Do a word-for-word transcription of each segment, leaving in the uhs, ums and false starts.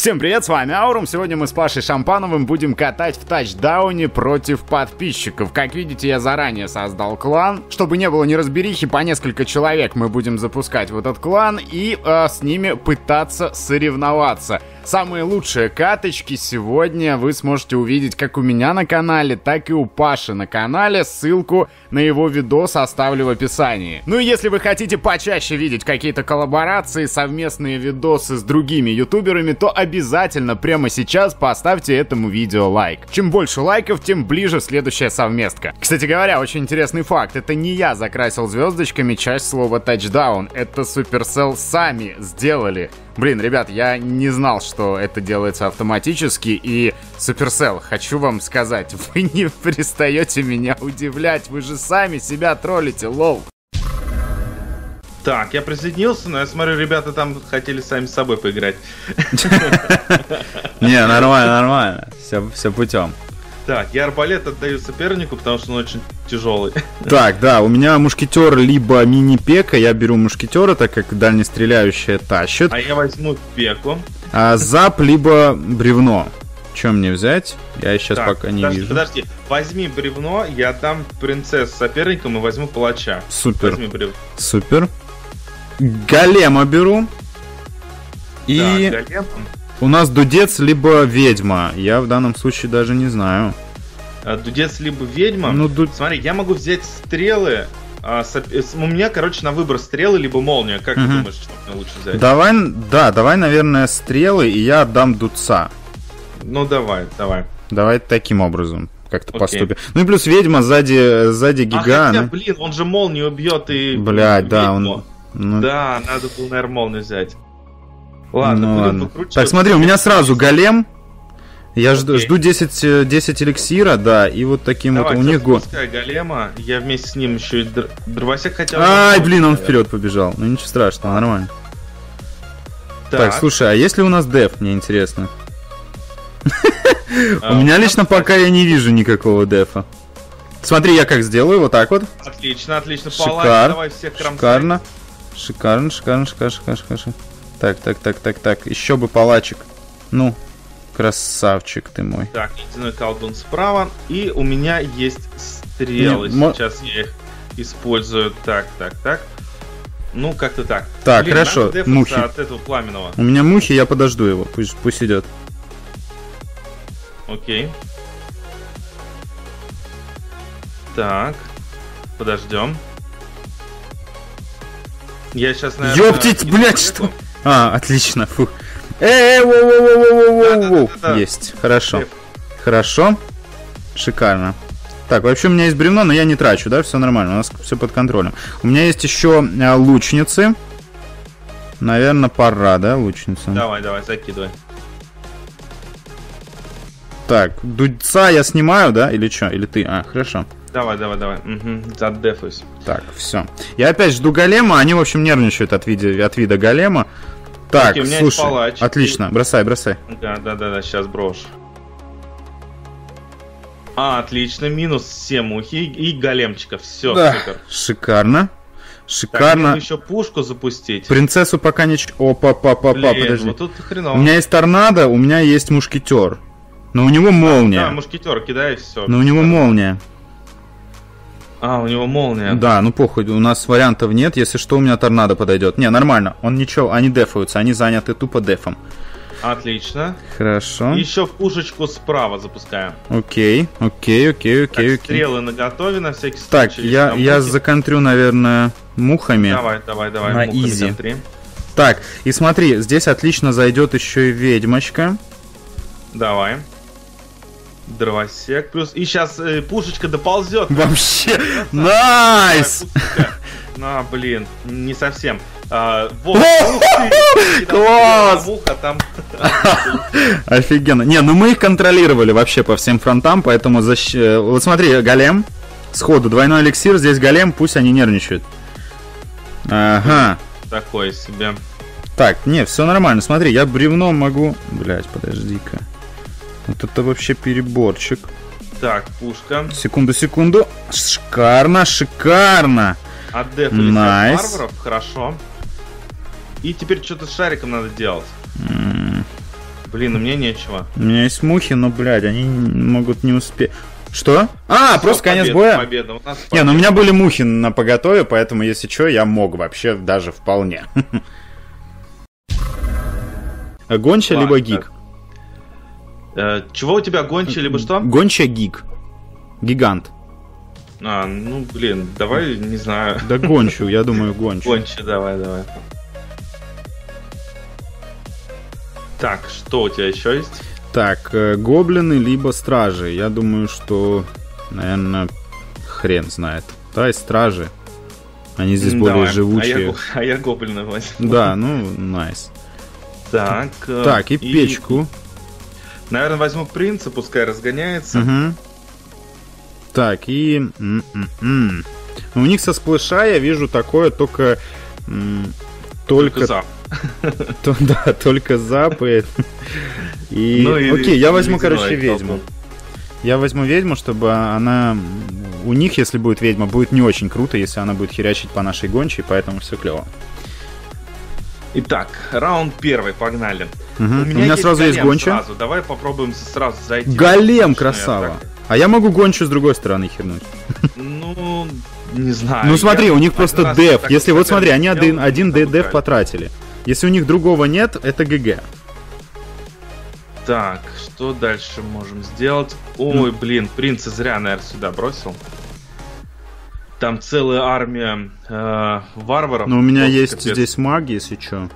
Всем привет, с вами Аурум. Сегодня мы с Пашей Шампановым будем катать в тачдауне против подписчиков. Как видите, я заранее создал клан. Чтобы не было неразберихи, по несколько человек мы будем запускать в этот клан и э, с ними пытаться соревноваться. Самые лучшие каточки сегодня вы сможете увидеть как у меня на канале, так и у Паши на канале. Ссылку на его видос оставлю в описании. Ну и если вы хотите почаще видеть какие-то коллаборации, совместные видосы с другими ютуберами, то обязательно прямо сейчас поставьте этому видео лайк. Чем больше лайков, тем ближе следующая совместка. Кстати говоря, очень интересный факт. Это не я закрасил звездочками часть слова тачдаун. Это Supercell сами сделали. Блин, ребят, я не знал, что это делается автоматически, и Supercell, хочу вам сказать, вы не перестаете меня удивлять, вы же сами себя троллите, лол. Так, я присоединился, но я смотрю, ребята там хотели сами с собой поиграть. Не, нормально, нормально, все путем. Так, я арбалет отдаю сопернику, потому что он очень тяжелый. Так, да, у меня мушкетер либо мини-пека, я беру мушкетера, так как дальнестреляющая тащит. А я возьму пеку. А зап либо бревно. Что мне взять? Я сейчас так, пока не подожди, вижу. Подожди, возьми бревно, я дам принцесс соперникам и возьму палача. Супер. Возьми бревно. Супер. Голема беру. И да, голем. У нас дудец либо ведьма. Я в данном случае даже не знаю. А, дудец либо ведьма? Ну, ду... Смотри, я могу взять стрелы. А, соп... У меня, короче, на выбор стрелы либо молния. Как угу. ты думаешь, что мне лучше взять? Давай, да, давай, наверное, стрелы, и я отдам дудца. Ну, давай, давай. Давай таким образом как-то okay. поступим. Ну и плюс ведьма сзади, сзади гига. А хотя, блин, он же молнию убьет и... Блядь, да, он... Ну... Да, надо было, наверное, молнию взять. Ладно, ну, будем ладно. покручивать. Так, смотри, у меня сразу голем. Я okay. жду, жду десять, десять эликсира, да, и вот таким давай, вот у них го... голема, я вместе с ним еще и др... дровосек хотел... Ай, блин, он вперед побежал. Ну ничего страшного, нормально. Так. так, слушай, а есть ли у нас деф, мне интересно? У меня лично пока я не вижу никакого дефа. Смотри, я как сделаю, вот так вот. Отлично, отлично. Шикарно, шикарно, шикарно, шикарно, шикарно, шикарно. Так, так, так, так, так. Еще бы палачик. Ну, красавчик ты мой. Так, ледяной колдун справа. И у меня есть стрелы. Не, Сейчас мо... я их использую. Так, так, так. Ну, как-то так. Так, Блин, хорошо. Мухи. От этого пламенного. У меня мухи, я подожду его. Пусть, пусть идет. Окей. Так. Подождем. Я сейчас, наверное... Ёптить, блядь, что? А, отлично, фух. Эй, воу-воу-воу-воу-воу. Есть, хорошо. Деф. Хорошо. Шикарно. Так, вообще у меня есть бревно, но я не трачу, да? Все нормально, у нас все под контролем. У меня есть еще а, лучницы. Наверное, пора, да, лучница? Давай, давай, закидывай. Так, дудца я снимаю, да? Или что? Или ты? А, хорошо. Давай, давай, давай. Угу, задефусь. Так, все. Я опять жду голема, они, в общем, нервничают от вида, от вида голема. Так, Окей, слушай, отлично, бросай, бросай. Да, да, да, да, сейчас брошу. А, отлично, минус все мухи и големчика, все, да. супер. Шикарно, шикарно. Так, еще пушку запустить. Принцессу пока не... Опа, папа, папа, подожди. Вот тут хреново. У меня есть торнадо, у меня есть мушкетер. Но у него молния. А, да, мушкетер, кидай все. Но у него молния. А, у него молния. Да, ну похуй, у нас вариантов нет, если что, у меня торнадо подойдет. Не, нормально, он ничего, они дефаются, они заняты тупо дефом. Отлично. Хорошо. Еще в пушечку справа запускаем. Окей, окей, окей, окей, так, окей. Стрелы наготове на всякий случай. Так, я, я законтрю, наверное, мухами. Давай, давай, давай. На изи. Контри. Так, и смотри, здесь отлично зайдет еще и ведьмочка. Давай. Дровосек плюс. И сейчас э, пушечка доползет. Вообще. Найс! На, блин, не совсем. А, вот, класс! Муха, там... Офигенно. Не, ну мы их контролировали вообще по всем фронтам, поэтому защ... Вот смотри, голем. Сходу, двойной эликсир, здесь голем, пусть они нервничают. Ага. Такое себе. Так, не, все нормально. Смотри, я бревно могу... Блять, подожди-ка. Вот это вообще переборчик. Так, пушка. Секунду, секунду. Шикарно, шикарно. Отдефали nice. Варваров, хорошо. И теперь что-то с шариком надо делать. Mm. Блин, у меня нечего. У меня есть мухи, но, блядь, они могут не успеть. Что? А, Все, просто конец победа, боя? Победа. У нас Не, ну у меня были мухи на поготове, поэтому, если что, я мог вообще даже вполне. Гонча либо гиг? Э, чего у тебя, гонча либо что? Гонча гиг. Гигант. А, ну, блин, давай, не знаю. Да гончу, я думаю, гончу. Гонча, давай, давай. Так, что у тебя еще есть? Так, э, гоблины либо стражи. Я думаю, что, наверное, хрен знает. Да, и стражи. Они здесь Давай. более живучие. А я, а я гоблина возьму. Да, ну, найс. Так, Так, и, и печку. Наверное, возьму принца, пускай разгоняется. Угу. Так, и... М-м-м. У них со сплэша я вижу такое только... М- только... Только То, да, только запы. И... Ну, и Окей, я возьму, короче, толпу. ведьму. Я возьму ведьму, чтобы она... У них, если будет ведьма, будет не очень круто, если она будет херячить по нашей гончей, поэтому все клево. Итак, раунд первый, погнали. Угу. У меня, У меня есть сразу есть гонча. Сразу. Давай попробуем сразу зайти. Голем, красава. А я могу гончу с другой стороны хернуть. Ну, не знаю. Ну смотри, я у них просто деф. Если вот смотри, они один, один деф потратили. Если у них другого нет, это ГГ. Так, что дальше можем сделать? Ой, mm. блин, принца зря, наверное, сюда бросил. Там целая армия э, варваров. Ну, у меня есть капец. Здесь маги, если что.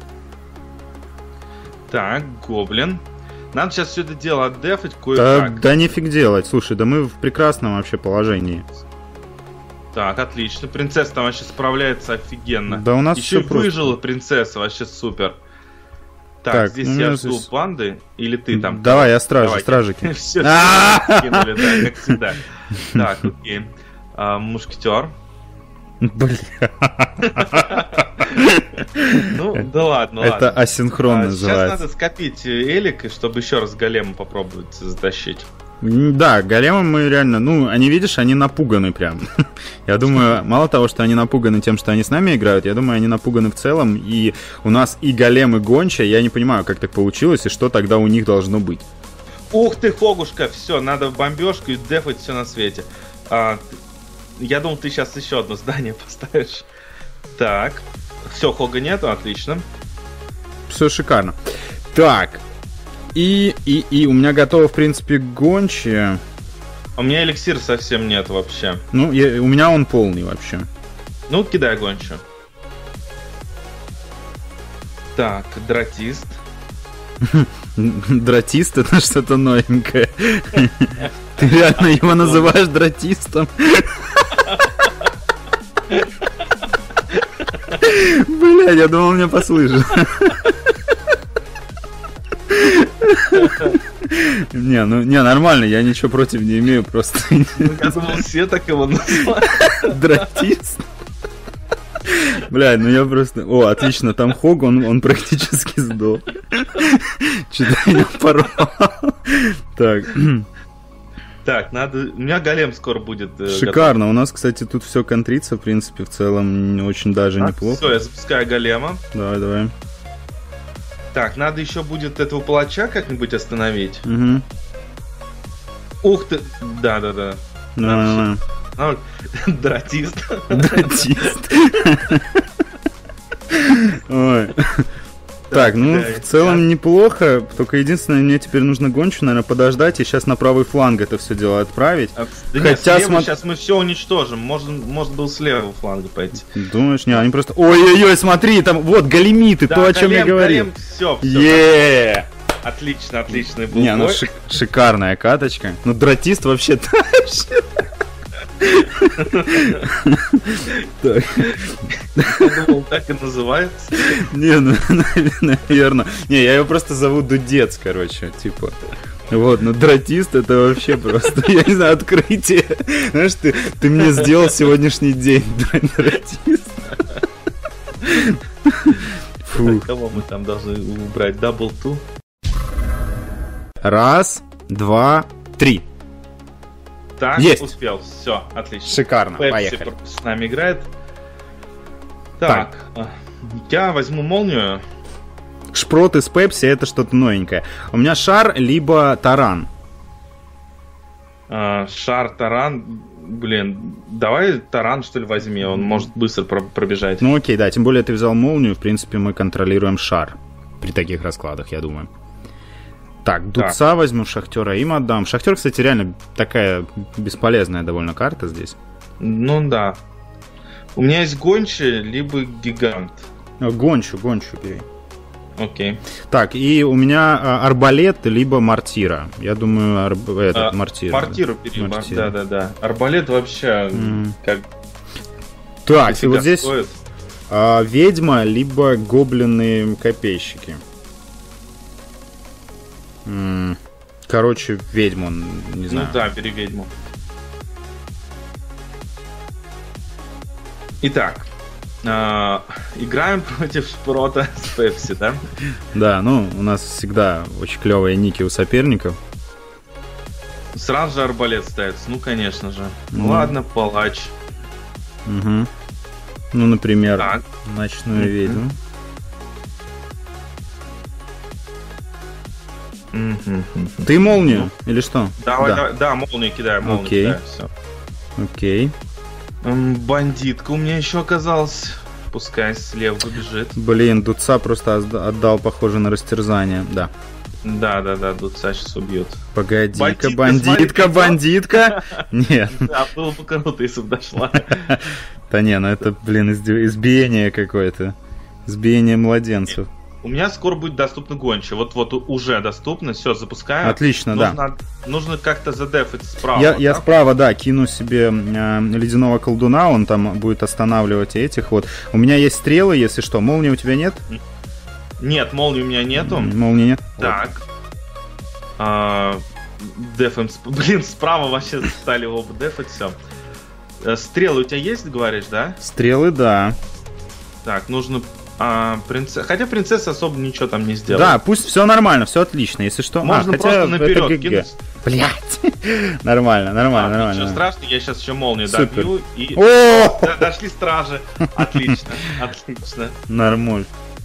Так, гоблин. Надо сейчас все это дело отдефать кое-как. Да, да нифиг делать. Слушай, да мы в прекрасном вообще положении. Так, отлично. Принцесса там вообще справляется офигенно. Да у нас еще все выжила просто. Вообще вообще супер. Так, так здесь ну, я жду здесь... банды. Или ты там? Давай, я стражи, стражики. Все кинули, да, как всегда. Так, окей. Мушкетер. Бля. Ну, да ладно, ладно. Это асинхрон называется. Сейчас надо скопить элик, чтобы еще раз голема попробовать затащить. Да, големы мы реально, ну, они, видишь, они напуганы прям. Я думаю, мало того, что они напуганы тем, что они с нами играют, я думаю, они напуганы в целом, и у нас и голем, и гонча, я не понимаю, как так получилось, и что тогда у них должно быть. Ух ты, Хогушка, все, надо в бомбежку и дефать все на свете. А, я думал, ты сейчас еще одно здание поставишь. Так, все, Хога нету, отлично. Все шикарно. Так, и, и, и у меня готово, в принципе, гончие. У меня эликсир совсем нет вообще. Ну, я, у меня он полный вообще. Ну, кидай гончую. Так, дратист. Дратист — это что-то новенькое. Ты реально его называешь дратистом? Бля, я думал, меня послышал. Не, ну не, нормально, я ничего против не имею, просто... Я думал, все так его называют. Дратист? Бля, ну я просто... О, отлично, там Хог, он, он практически сдох. Что-то я порвал. Так. Так, надо... У меня голем скоро будет. Шикарно, готов. У нас, кстати, тут все контрится, в принципе, в целом очень даже так, неплохо. Все, я запускаю голема. Давай, давай. Так, надо еще будет этого палача как-нибудь остановить. Угу. Ух ты! Да-да-да. Да-да-да. Дратист. Дратист. Ой. Так, ну, в целом неплохо. Только единственное, мне теперь нужно гончу, наверное, подождать и сейчас на правый фланг это все дело отправить. Хотя сейчас мы все уничтожим. Может был с левого фланга пойти. Думаешь, не, они просто... Ой-ой-ой, смотри, там вот големиты, то, о чем я говорил. Все, все. Отлично, отличный был. Не, ну шикарная каточка. Ну, дратист вообще тащит. Так. Я думал, так и называется. Не, ну, наверное. Не, я его просто зову Дудец, короче, типа. Вот, ну дратист это вообще просто, я не знаю, открытие. Знаешь, ты, ты мне сделал сегодняшний день, дратист. Фу. Кого мы там должны убрать? Double two. Раз, два, три. Так, есть. Успел. Все, отлично. Шикарно, Пепси поехали. С нами играет. Так, так, я возьму молнию. шпрот из Пепси — это что-то новенькое. У меня шар либо таран. А, шар, таран... Блин, давай таран, что ли, возьми, он может быстро пробежать. Ну окей, да, тем более ты взял молнию, в принципе, мы контролируем шар при таких раскладах, я думаю. Так, Дудца так. возьму, Шахтера им отдам. Шахтер, кстати, реально такая бесполезная довольно карта здесь. Ну да. У меня есть Гончи, либо Гигант. Гончу, Гончу бери. Окей. Так, и у меня а, Арбалет, либо Мортира. Я думаю, арб... этот, а, Мортира. Мортиру да. бери, да-да-да. Арбалет вообще mm. как... Так, и вот здесь а, Ведьма, либо Гоблины-копейщики. М-м. Короче, Ведьму, не знаю. Ну да, бери Ведьму. Итак, э, играем против Шпрота с Пепси, да? Да, ну, у нас всегда очень клевые ники у соперников. Сразу же Арбалет ставится, ну, конечно же. Ну, mm. ладно, Палач. Угу. Ну, например, так. Ночную mm-hmm. ведьму. Mm-hmm. Ты молнию ну, или что? Давай, да. Да, да, молнию кидаю, молнию Окей. кидаю, все. Окей. Бандитка у меня еще оказалась. Пускай слева побежит. Блин, Дудца просто отдал, похоже, на растерзание, да. Да, да, да, Дудца сейчас убьет. Погоди-ка, бандитка, бандитка. Нет. Да, было бы круто, если бы дошла. Да не, ну это, блин, избиение какое-то. Избиение младенцев. У меня скоро будет доступно Гонча. Вот-вот уже доступно. Все, запускаю. Отлично, нужно, да. Нужно как-то задефать справа. Я, да? я справа, да, кину себе э, ледяного колдуна. Он там будет останавливать этих вот. У меня есть стрелы, если что. Молнии у тебя нет? Нет, молнии у меня нету. Молнии нет? Так. Вот. А, дефаем. Блин, справа вообще стали оба дефать. Все. Стрелы у тебя есть, говоришь, да? Стрелы, да. Так, нужно... А, принцесса... Хотя принцесса особо ничего там не сделала. Да, пусть все нормально, все отлично, если что. Можно а, просто наперед кинуть. Блять. Нормально, нормально, а, нормально. Ничего страшного, я сейчас еще молнию Супер. добью и... О! Да, дошли стражи. Отлично, отлично. Нормуль.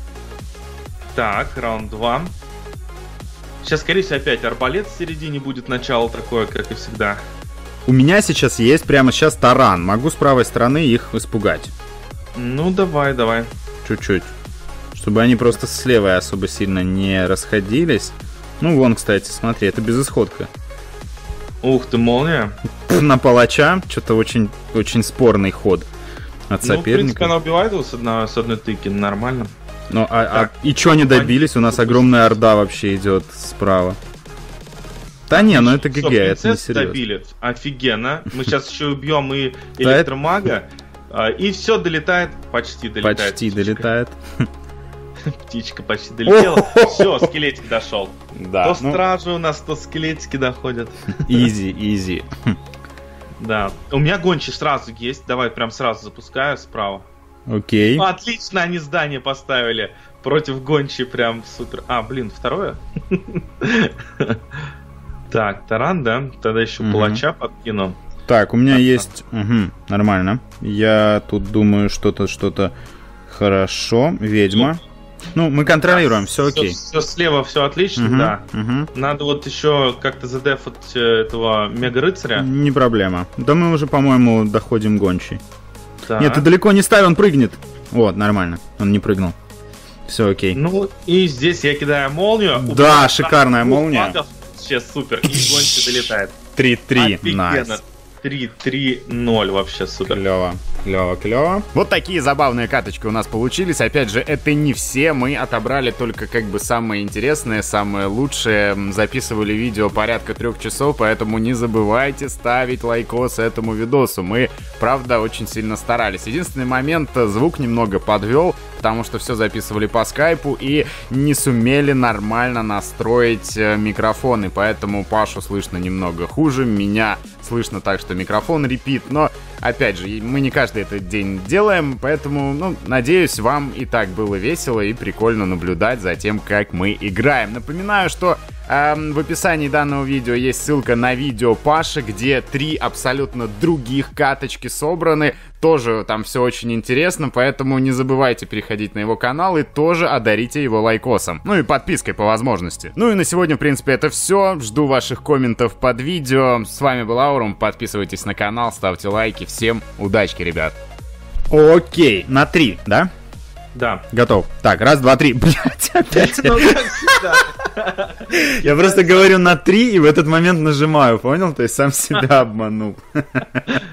Так, раунд два. Сейчас, скорее всего, опять арбалет в середине будет, начало такое, как и всегда. У меня сейчас есть прямо сейчас таран. Могу с правой стороны их испугать. Ну, давай, давай. Чуть-чуть. Чтобы они просто с левой особо сильно не расходились. Ну, вон, кстати, смотри, это безысходка. Ух ты, молния. На палача. Что-то очень, очень спорный ход от соперника. Ну, в принципе, она убивает его с одной, с одной тыки, нормально. Ну, а, а и что они добились? У нас огромная орда вообще идет справа. Да не, ну это ГГ, это не серьезно. Добили. Офигенно. Мы сейчас еще убьем и электромага. И все долетает, почти долетает. Почти птичка. долетает. Птичка почти долетела. Все, скелетик дошел. Да, то ну... стражи у нас, то скелетики доходят. Изи, изи. Да. У меня гончи сразу есть. Давай прям сразу запускаю справа. Окей. Ну, отлично, они здание поставили. Против гончи прям супер. А, блин, второе? Так, таран, да? Тогда еще палача подкину. Так, у меня есть... Угу, нормально. Я тут думаю, что-то, что-то хорошо. Ведьма. Ну, мы контролируем, все окей. Все слева, все отлично, угу, да. Угу. Надо вот еще как-то задефать этого мега-рыцаря. Не проблема. Да мы уже, по-моему, доходим гончий. Так. Нет, ты далеко не ставь, он прыгнет. Вот, нормально. Он не прыгнул. Все окей. Ну, и здесь я кидаю молнию. Да, шикарная молния. Сейчас супер. И гончий долетает. три-три. Найс. три-три ноль, вообще супер. Клево, клево, клево. Вот такие забавные каточки у нас получились. Опять же, это не все. Мы отобрали только как бы самые интересные, самые лучшие. Записывали видео порядка трех часов, поэтому не забывайте ставить лайкос этому видосу. Мы, правда, очень сильно старались. Единственный момент, звук немного подвел, потому что все записывали по скайпу и не сумели нормально настроить микрофоны, поэтому Пашу слышно немного хуже, меня слышно так, что микрофон репит, но, опять же, мы не каждый этот день делаем, поэтому, ну, надеюсь, вам и так было весело и прикольно наблюдать за тем, как мы играем. Напоминаю, что Эм, в описании данного видео есть ссылка на видео Паши, где три абсолютно других каточки собраны. Тоже там все очень интересно, поэтому не забывайте переходить на его канал и тоже одарите его лайкосом. Ну и подпиской по возможности. Ну и на сегодня, в принципе, это все. Жду ваших комментов под видео. С вами был Аурум. Подписывайтесь на канал, ставьте лайки. Всем удачки, ребят. Окей, на три, да? Да. Готов. Так, раз, два, три. Блять, опять. Я просто говорю на три и в этот момент нажимаю, понял? То есть сам себя обманул.